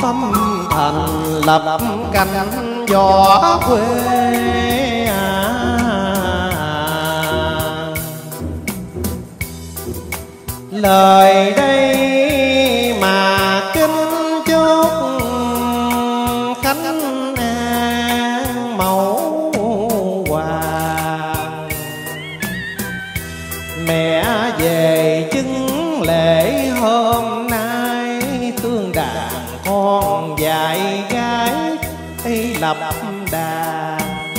tâm thành lập cánh gió quê lời đây mà kính chúc khánh an mẫu hoàng. Mẹ về chứng lễ hôm nay tương đàn con dạy gái lập đàn.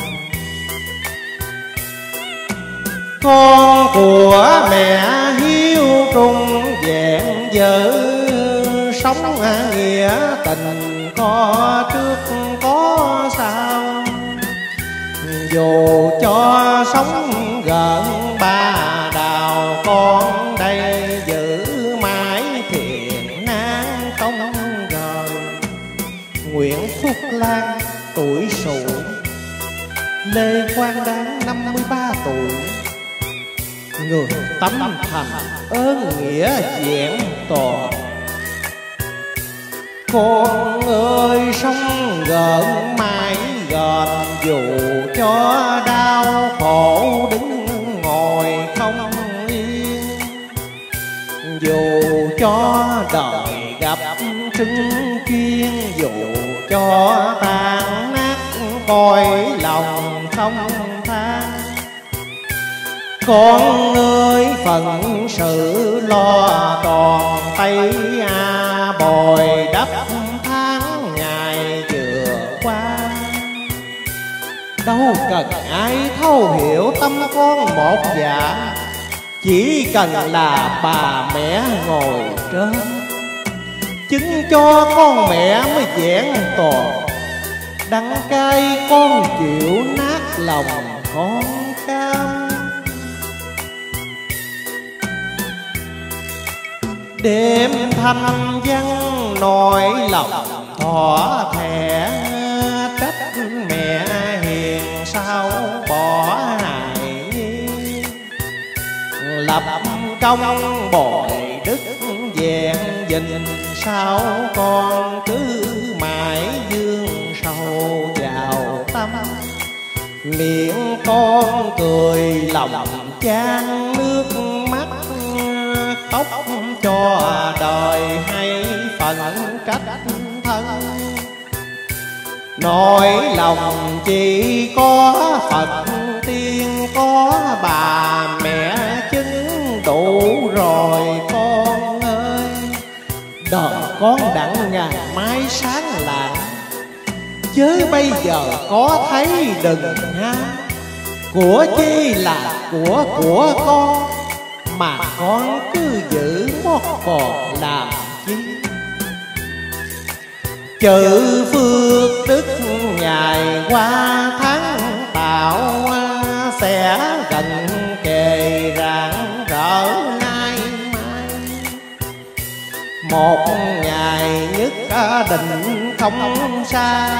Con của mẹ hiếu trung vẹn vợ sống nghĩa tình có trước có sau. Dù cho sống gần ba đào con đây giữ mãi thiện nan không rời. Nguyễn Phúc Lan tuổi Sửu, Lê Quang Đáng 53 tuổi, người tâm thành ơn nghĩa vẹn toàn. Con ơi sống gần mãi gần dù cho đau khổ đứng ngồi không yên. Dù cho đời gặp trứng chuyên, dù cho tan nát cõi lòng không than. Con ơi phận sự lo toàn tay bồi đắp tháng ngày vừa qua. Đâu cần ai thấu hiểu tâm con một dạ, chỉ cần là bà mẹ ngồi trên chứng cho con mẹ mới vẹn toàn. Đắng cay con chịu nát lòng con cam. Đêm thanh vắng nỗi lòng thỏ thẻ, trách mẹ hiền sao bỏ hài nhi. Lập công bồi đức vẹn vinh, sao con cứ mãi dương sầu vào tâm. Miệng con cười lòng chan nước mắt, khóc cho đời hay phận trách thân. Nỗi lòng chỉ có Phật tiên, có bà mẹ chứng đủ rồi con ơi. Đời con đặng ngày mai sáng lạng, chớ bây giờ có thấy đừng ham. Của chi là của con, mà con cứ giữ mót còn làm chi. Chữ phước đức ngày qua tháng tạo, sẽ gần kề rạng rỡ nay mai. Một ngày nhất định không xa,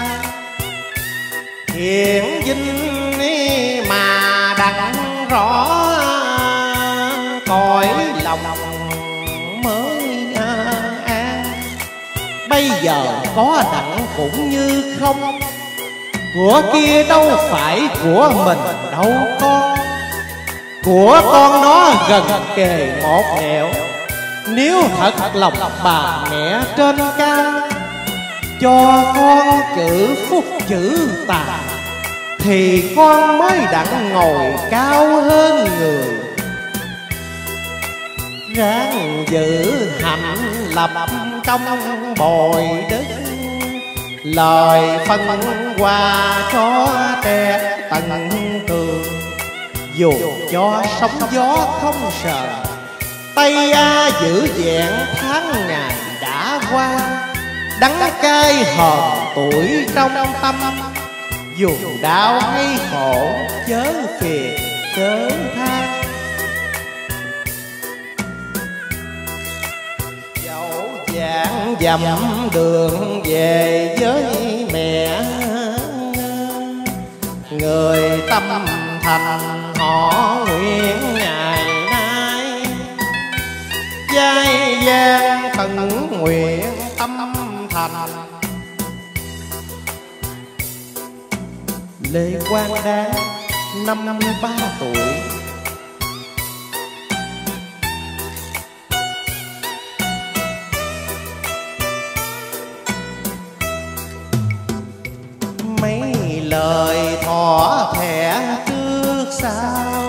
hiện vinh mà đặng rõ. Cõi lòng mới an, bây giờ có đặng cũng như không. Của kia đâu phải của mình đâu con, của con nó gần kề một nẻo. Nếu thật lòng bà mẹ trên cao, cho con chữ phúc chữ tài, thì con mới đặng ngồi cao hơn người. Ráng giữ hạnh lập công bồi đức, lời phân qua cho trẻ tận tường. Dù cho sóng gió không sợ, tay giữ vẹn tháng ngày đã qua. Đắng cay hờn tuổi trong tâm, dù đau hay khổ chớ phiền chớ than. Dẫu dáng dầm đường về với mẹ, người tâm thành họ nguyện ngày nay. Giai gian tận nguyện tâm thành, Lê Quang Đáng 53 tuổi. Mấy lời thỏ thẻ trước sau,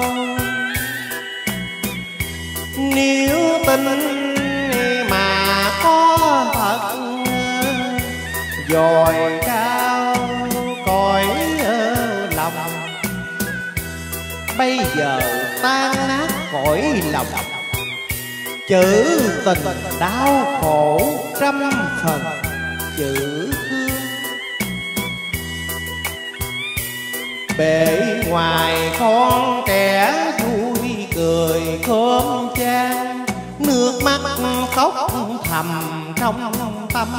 nếu tình mà có thật, dồi cao cõi lòng, bây giờ tan nát cõi lòng. Chữ tình đau khổ trăm phần, chữ thương bề ngoài con trẻ vui cười khóm chan, nước mắt khóc thầm trong tâm.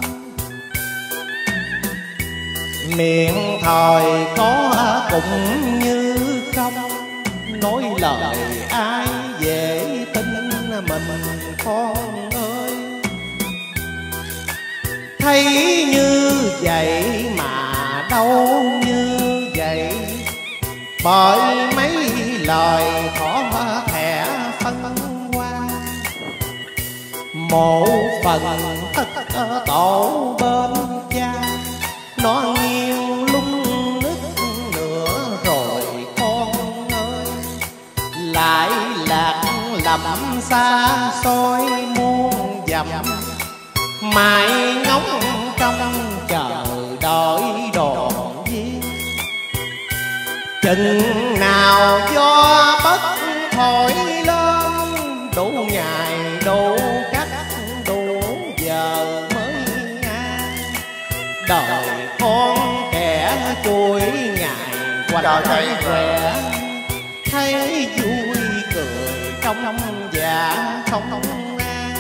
Miệng thời có cũng như không, nói lời ai dễ tin mình con ơi. Thấy như vậy mà đâu như vậy, bởi mấy lời thỏ thẻ phân qua. Một phần tất tổ bên cha, nó nghiêng lung nứt nữa rồi con ơi. Lại lạc lầm xa xôi muôn dặm, mãi ngóng trong chờ đợi đoàn viên. Chừng nào gió bất thổi lên, đủ ngày đủ cách đủ giờ mới an. Đời con kẻ chuỗi ngày quanh khỏe, thấy vui cười trong dạ không an.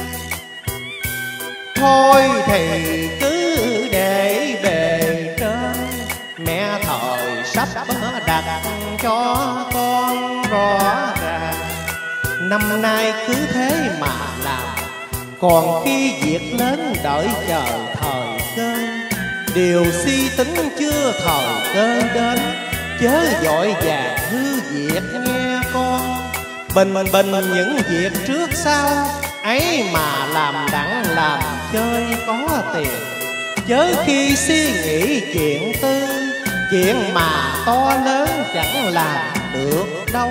Thôi thì cứ để bề trên, mẹ thời sắp đặt cho con rõ ràng. Năm nay cứ thế mà làm, còn khi việc lớn đợi chờ thời cơ. Điều suy tính chưa thời cơ đến, chớ vội vàng hư việc nghe con. Bình những việc trước sau, ấy mà làm đặng làm chơi có tiền. Chớ khi suy nghĩ chuyện tư, chuyện mà to lớn chẳng làm được đâu.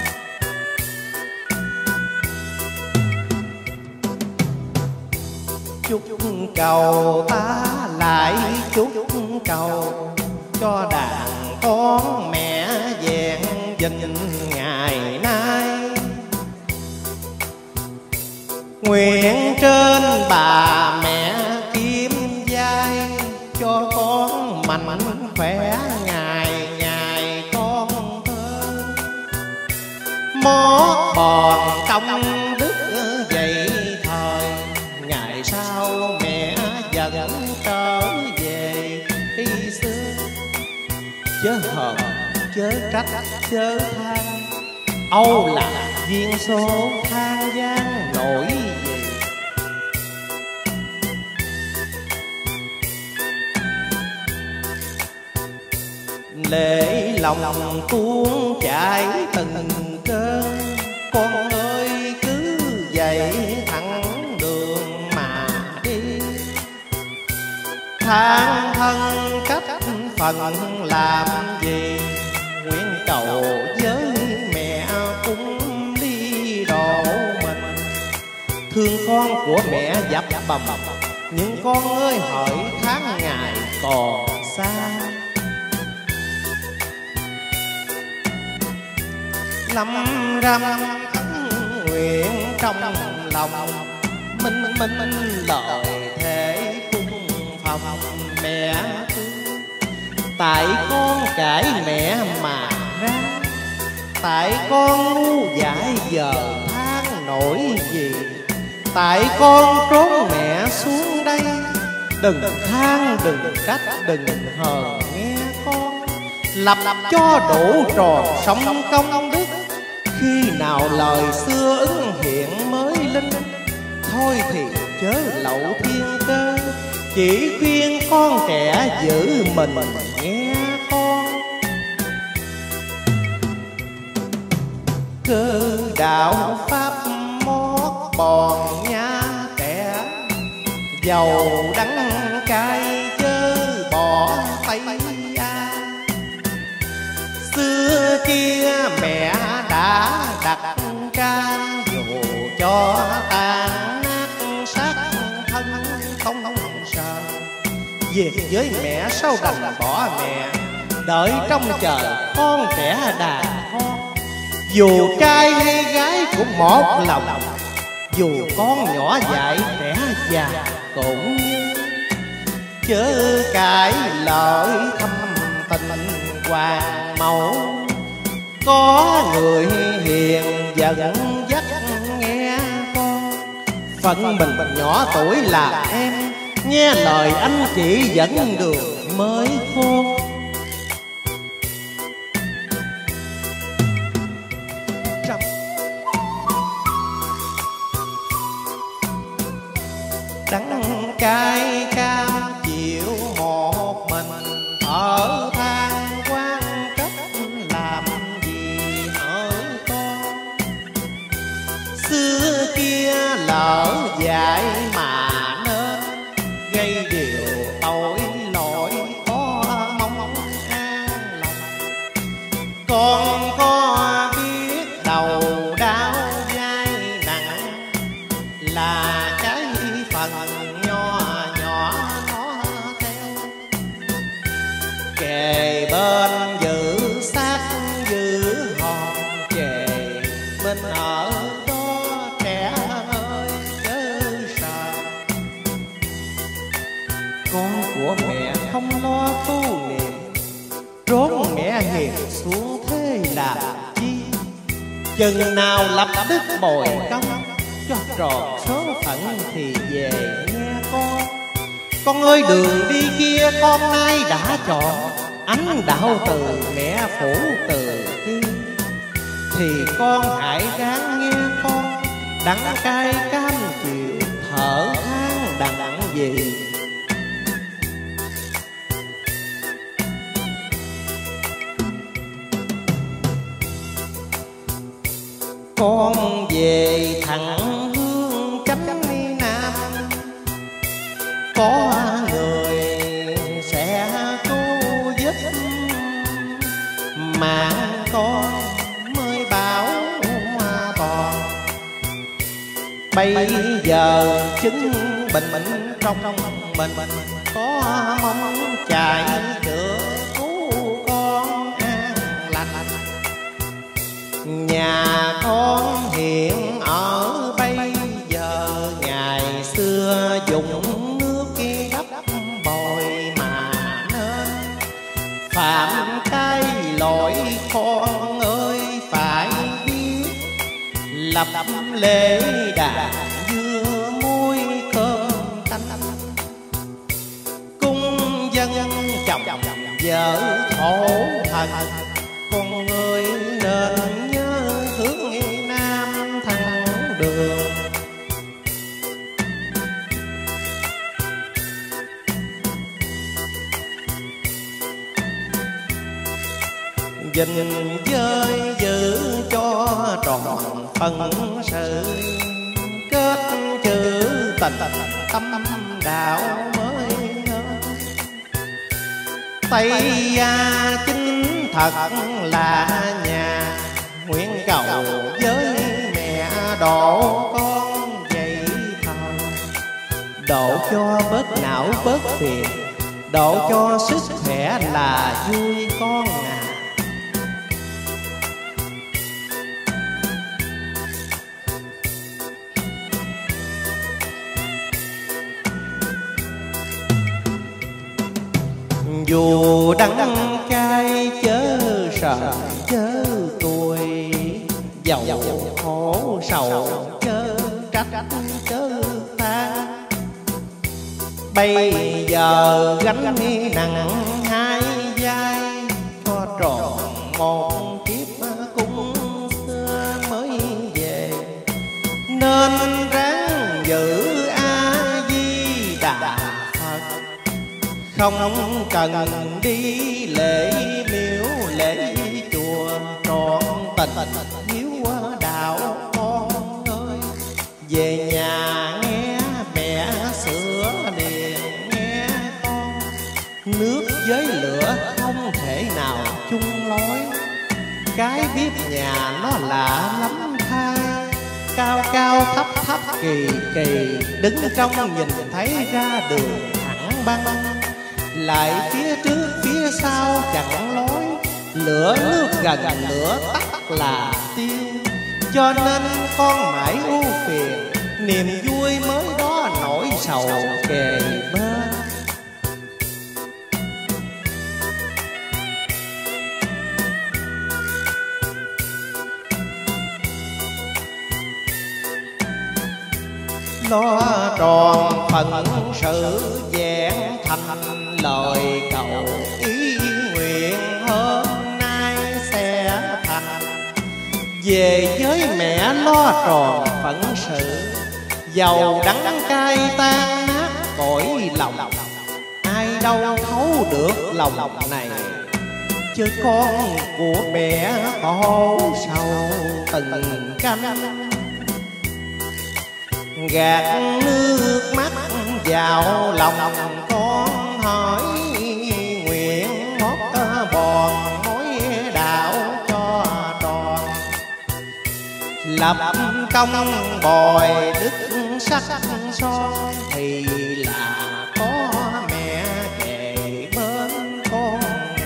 Chúc cầu ta lại chúc cầu, cho đàn con mẹ vẹn vinh ngày nay. Nguyện trên bà mẹ kim vai, cho con mạnh khỏe ngày ngày con thơ. Mót bòn công đức vậy thời, ngày sau mẹ vẫn trở về khi xưa. Chớ hờn chớ trách chớ than, âu là duyên số than gian nổi gì. Lệ lòng tuôn chảy từng cơn, con ơi cứ vậy thẳng đường mà đi. Than thân cách phần làm gì, nguyện cầu với mẹ cũng đi độ mình. Thương con của mẹ dập bầm, nhưng con ơi hỡi tháng ngày còn xa. Lâm râm nguyện trong lòng, minh lời thể cung phòng mẹ thương. Tại con cãi mẹ mà ra, tại con ngu dại giờ than nổi gì. Tại con trốn mẹ xuống đây, đừng than đừng trách đừng hờn nghe con. Lập cho đủ tròn sống công đức, khi nào lời xưa ứng hiện mới linh. Thôi thì chớ lậu thiên cơ, chỉ khuyên con trẻ giữ mình nghe con. cơ đạo pháp mót bòn nha trẻ, dầu đắng cay chớ bỏ tay a. Xưa kia mẹ đã đặt ca, dù cho tan nát xác thân không sợ. Về với mẹ sao đành bỏ mẹ, đợi trong chờ con trẻ đàn con. Dù trai hay gái cũng một lòng, dù con nhỏ dại trẻ già cũng như. Chớ cãi lời thâm tình hoàng mẫu, có người hiền dẫn dắt nghe con. Phận mình nhỏ tuổi là em, nghe lời anh chị dẫn đường mới khôn. Đắng cay cam chịu một mình, ở than quan trách làm gì hỡi con. Xưa kia lỡ dại mà nên, gây điều tội lỗi có mong an lòng. Con có biết đầu đau dai nặng, là cái phần nho nhỏ nó theo. Kề bên giữ xác giữ hòn, kề bên ở đó trẻ ơi chớ sợ. Con của mẹ không lo tu niệm, trốn mẹ hiền xuống thế làm chi. Chừng nào lập đức bồi công, cho tròn số phận thì về nghe con. Con ơi đường đi kia con nay đã chọn, ánh đạo từ mẹ phủ từ bi. Thì con hãy ráng nghe con, đắng cay cam chịu thở than đặng gì. Con về thẳng hướng chánh nam, có người sẽ cứu giúp. Mạng con mới bảo toàn, bây giờ chứng bệnh trong mình. Có mong chạy chữa cứu con an lành. Nhà con hiện ở bây giờ, ngày xưa dùng nước gấp bồi mà nên. Phạm cái lỗi con ơi phải biết, lập lễ đàn dưa muối cơm tanh. Cung dân chồng vợ thổ thần, con ơi nên nhớ hướng nam thăng đường. Dình giới giữ cho tròn phần sự, kết chữ tình tâm đạo mới ngơ. Tây A chính thật là nhà, nguyện cầu với mẹ độ con vậy thôi. Độ cho bớt não bớt phiền, độ cho sức khỏe là vui con à. Dù đắng cay chớ sợ chớ tuổi, dầu khổ sầu chớ trách chớ ta. Bây giờ gánh nặng hai vai, cho tròn một kiếp cũng xưa mới về. Nên ráng giữ A Di Đà Phật, không cần đi lễ miếu lễ chùa. Trọn tình hiếu lạ lắm thay, cao cao thấp thấp kỳ kỳ, đứng trong nhìn thấy ra đường thẳng băng, lại phía trước phía sau chẳng lối, lửa nước gần lửa tắt là tiêu. Cho nên con mãi ưu phiền, niềm vui mới đó nỗi sầu kề bên. Lo tròn phận sự vẹn thành, lời cầu ý nguyện hôm nay sẽ thành. Về với mẹ lo tròn phận sự, dầu đắng cay tan nát cõi lòng, ai đâu thấu được lòng này. Chứ con của mẹ khổ sầu từng canh, gạt nước mắt vào lòng con hỏi, nguyện mót bòn mối đạo cho tròn. Lập công bồi đức sắc son, thì là có mẹ kề bên con.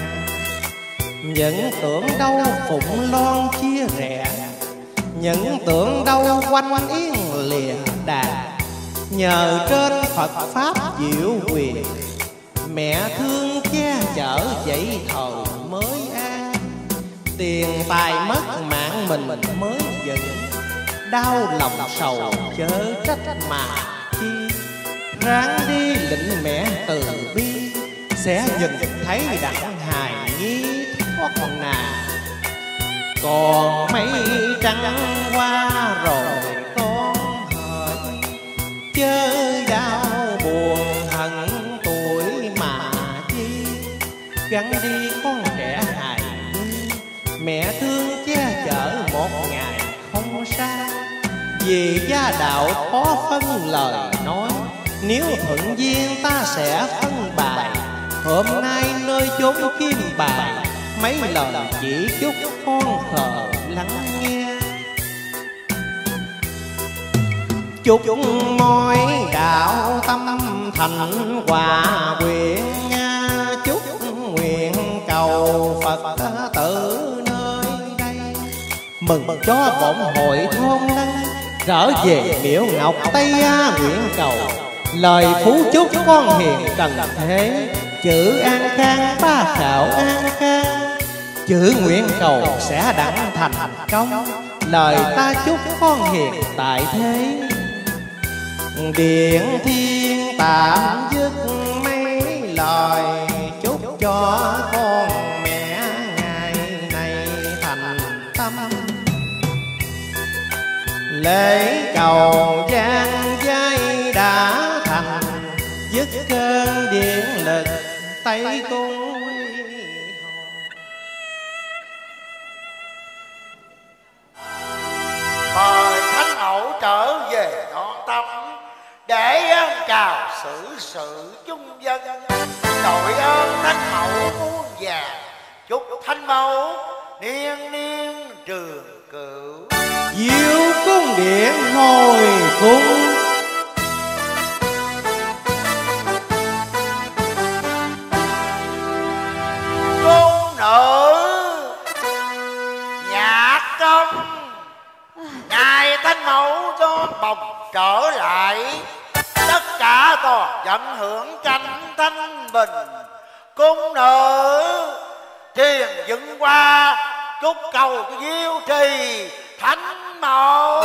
Những tưởng đâu phụng loan chia rẽ, những tưởng đâu quanh yên lìa đàn. Nhờ trên Phật Pháp diệu quyền, mẹ thương che chở dậy thời mới an. Tiền tài mất mạng mình mới dựng, đau lòng sầu chớ trách mà chi. Ráng đi lệnh mẹ từ bi, sẽ nhìn thấy đặng hài nhi thoát nạn. Còn mấy trăng qua rồi con hỡi, chớ đau buồn hận tuổi mà chi. Gắn đi con trẻ hài nhi, mẹ thương che chở một ngày không xa. Vì gia đạo khó phân lời nói, nếu thuận duyên ta sẽ phân bài. Hôm nay nơi chốn kim bài, mấy lời chỉ chúc con khờ lắng nghe. Chúc mọi đạo tâm thành hòa nguyện, chúc nguyện cầu Phật tử nơi đây. Mừng cho vọng hội thôn lăng, trở về miễu ngọc Tây nguyện cầu. Lời phú chúc con hiền cần thế, chữ an khang ba khảo an khang. Chữ nguyện cầu sẽ đặng thành công, lời ta chúc con hiền tại thế. Điện thiên tạm dứt mấy lời, chúc cho con mẹ ngày này thành tâm. Lễ cầu gian dây đã thành, dứt cơn điện lực Tây Cung. Mời Thánh Mẫu trở về non tâm, để chào xử sự chung dân. Đội ơn Thánh Mẫu muôn vàng, chúc Thánh Mẫu niên niên trường cửu. Diệu cung điện hồi cung, cung nữ nhạc công. Ngài Thánh Mẫu cho bồng trở lại, tất cả toàn dân hưởng cảnh thanh bình. Cung nữ truyền dựng qua, chúc cầu diêu trì Thánh Mẫu.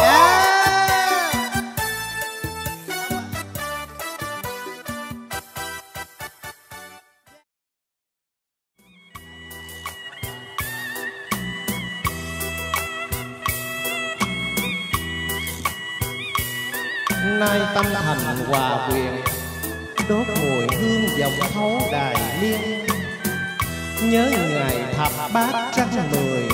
Nay tâm thành hòa quyền, đốt mùi hương vọng thấu đài liên. Nhớ ngày thập bát trăng mười,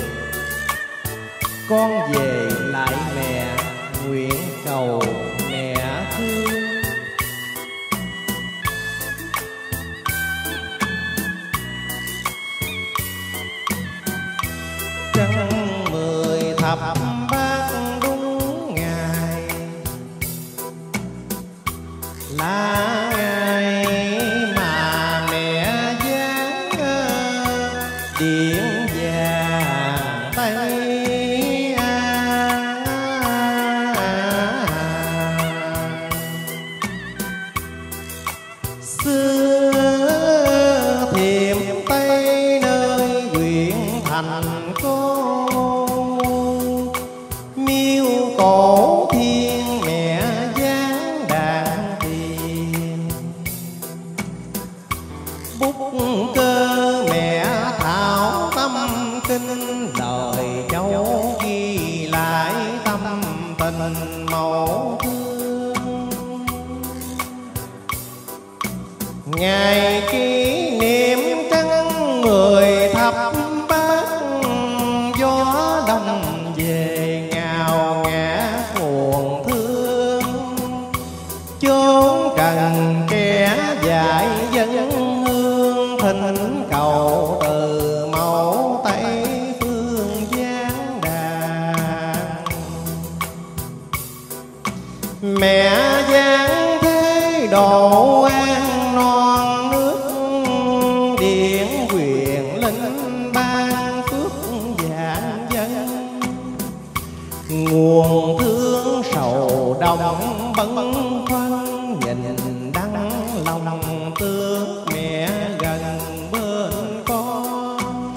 con về lại mẹ nguyện cầu mẹ thương. Trăng mười thập là ngày mà mẹ giáng điện vàng Tây An. Xưa thiềm Tây nơi huyện thành cô miêu cổ thiên mẹ giáng đàn tiền. Bút cơ mẹ thảo tâm kinh lời cháu ghi lại tâm tình mẫu thương. Ngày kỷ niệm trăng 10 thập bát gió đông về ngào ngã buồn thương. Chốn trần kẻ dại dân hương thỉnh cầu từ mẫu Tây phương giáng đàn. Mẹ giáng thế độ an non nước điện quyền linh ban phước vạn dân. Nguồn thương sầu đông bấn khoăn nhìn đắng lòng tước mẹ gần bên con.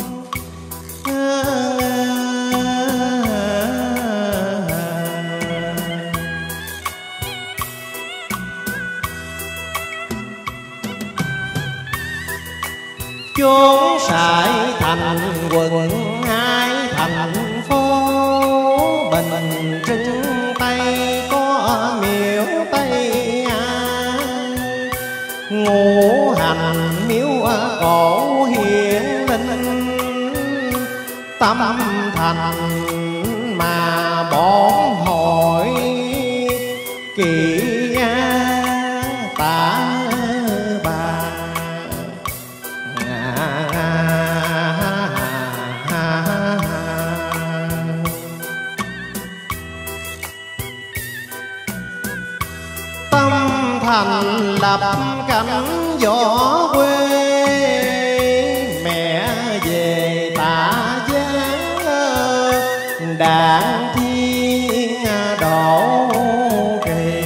Chốn sải thành quận hai thành phố Bình Trưng Tây có miếu Tây An. Ngũ hành miếu cổ hiển linh tâm thành mà bổn hội kỳ an tả bà. Tâm thành lập cảnh võ quê mẹ về tả giáng đàn thiên độ trì.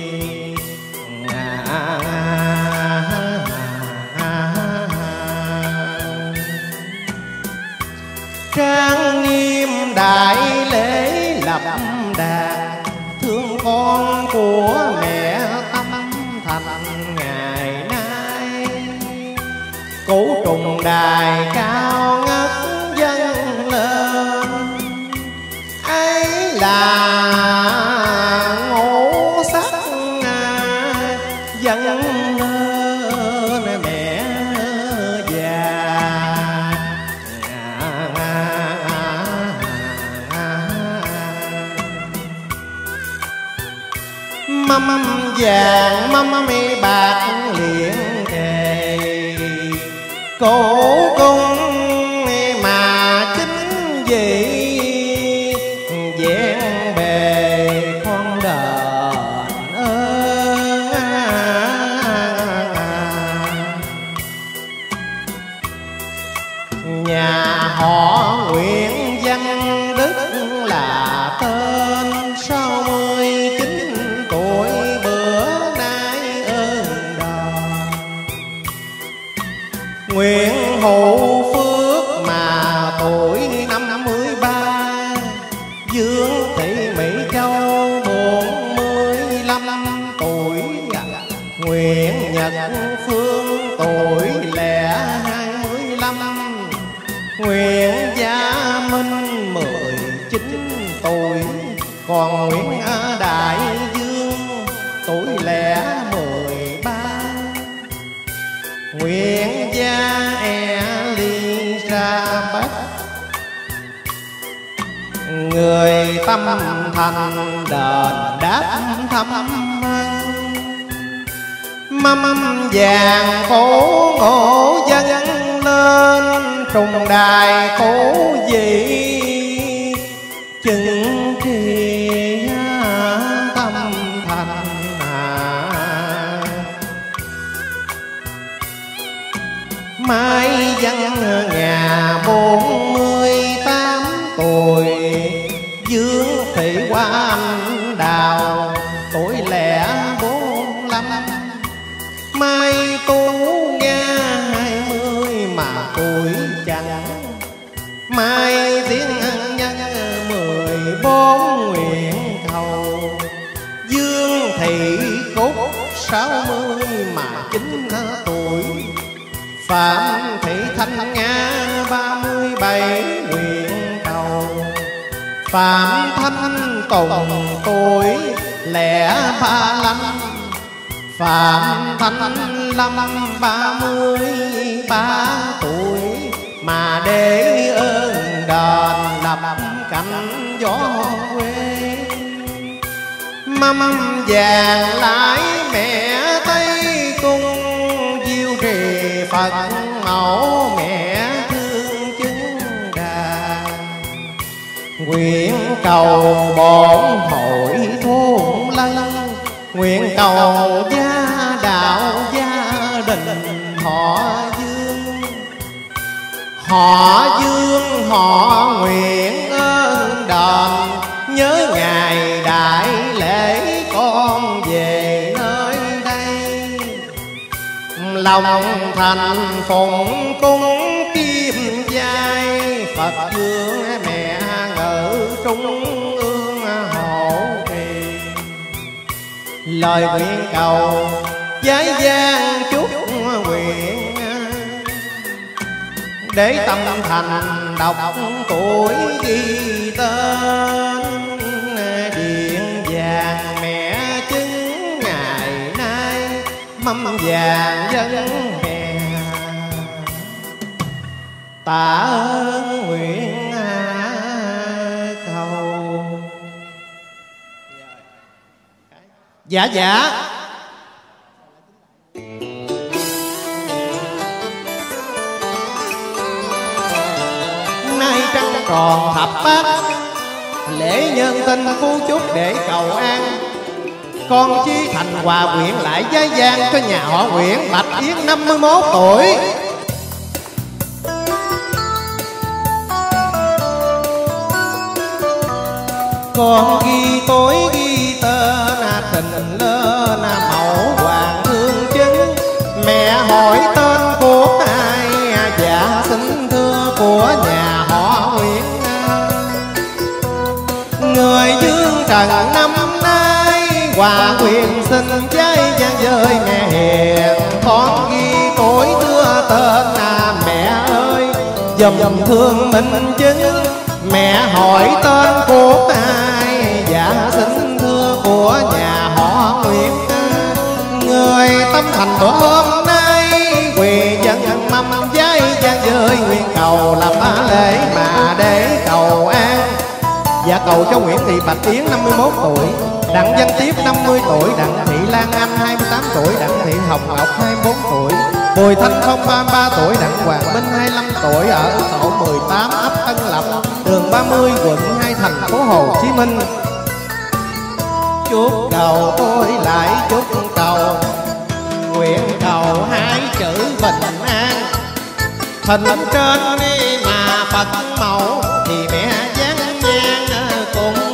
Trang nghiêm đại lễ lập đàn thương con của mẹ tâm thành ngày nay. Cổ trùng đài cao ngất dâng lên ấy là ngũ sắc dâng lên mẹ già. Mâm vàng mâm bạc liền kề cổ cung mà kính vị vẹn bề con đền ơn. Nhà họ Nguyễn Văn Đức là tên 69 tuổi bữa nay ơn đời. Nguyễn Hữu Phước mà tuổi 53. Dương Thị Mỹ Châu 45 tuổi. Nguyễn Nhật Phương tuổi lẻ 25. Nguyễn Gia Minh 19 tuổi. Còn Nguyễn Đại Dương tuổi lẻ 13. Nguyễn Gia Elizabeth người tâm thành đền đáp thăm ân. Mâm vàng cổ ngộ dân lên trùng đài cổ vị chứng trì tâm thành. Mai dân nhà 48 tuổi, Dương Thị Hoa Anh Đào tuổi lẻ 45. Mai Tú Nga 20 mà tuổi chẳng. Mai Tiến Nhân 14 nguyện cầu. Dương Thị Cúc 60 mà 9 tuổi. Phạm Thị Thanh Nga 37 nguyện cầu. Phạm Thanh Tùng tuổi lẻ 35. Phạm Thanh Lâm 33 tuổi mà để ơn đền lập cảnh gió quê. Mâm vàng lãi mẹ Tây Cung, diêu trì Phật mẫu mẹ thương chứng đàn. Nguyện cầu bổn hội thôn lân, nguyện cầu gia đạo gia đình họ Dương. Họ Dương họ nguyện ơn đền, nhớ ngày đại lễ con về nơi đây. Lòng thành phụng cung kim giai, Phật Dương mẹ ngự trung ương hộ trì. Lời nguyện cầu giới gian chúc nguyện, để tâm thành đọc tuổi ghi tên. Điện vàng mẹ chứng ngày nay, mâm vàng dân hè. Tạ ơn nguyện cầu. Dạ dạ. Nay trăng tròn thập bát, lễ nhân tinh phú chúc để cầu an. Con Chí Thành hòa nguyện lại giấy gian cho nhà họ Nguyễn Bạch Yến 51 tuổi. Con ghi tối ghi tên Trình lên mẫu hoàng thương chứng. Mẹ hỏi tên của ai, dạ xin thưa của nhà họ Nguyễn. Người Dương Trần năm nay hòa nguyện xin giấy gian dơi mẹ hiền. Con ghi tối đưa tên mẹ ơi dùm thương minh chứng. Mẹ hỏi tên của ai, dạ xin thưa của nhà họ Nguyễn. Người tâm thành bữa hôm nay quỳ dân mâm giấy gian dơi nguyện cầu làm lễ mà để cầu an. Dạ cầu cho Nguyễn Thị Bạch Yến 51 tuổi, Đặng Văn Tiếp 50 tuổi, Đặng Thị Lan Anh 28 tuổi, Đặng Thị Hồng Ngọc 24 tuổi, Bùi Thanh Phong 33 tuổi, Đặng Hoàng Minh 25 tuổi ở tổ 18 ấp Tân Lập, đường 30 quận 2 thành phố Hồ Chí Minh. Chúc cầu tôi lại chúc cầu, nguyện cầu hai chữ bình an. Hình trên đi mà Phật mẫu thì mẹ dáng ngang cũng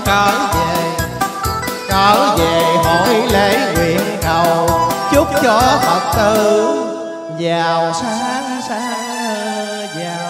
trở về hội lễ nguyện cầu. Chúc cho Phật tử giàu sáng giàu.